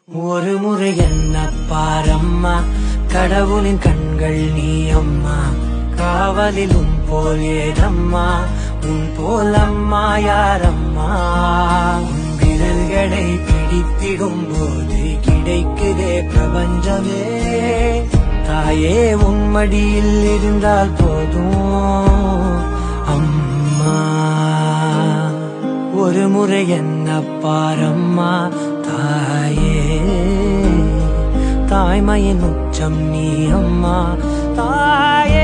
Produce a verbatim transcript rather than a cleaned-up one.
ஒரு முறை என்ன பாரம்மா, கடவுளின் கண்கள் நீ அம்மா. காவலில் உன் போல் ஏதம்மா, உன் போல் அம்மா யாரம்மா. உன் விரல்களை பிடித்திடும் போது கிடைக்குதே பிரபஞ்சமே. தாயே உன் மடியில் இருந்தால் போதும் அம்மா. ஒரு முறை என்ன பாரம்மா தாயே, தாய்மையின் உச்சம் நீ அம்மா தாயே.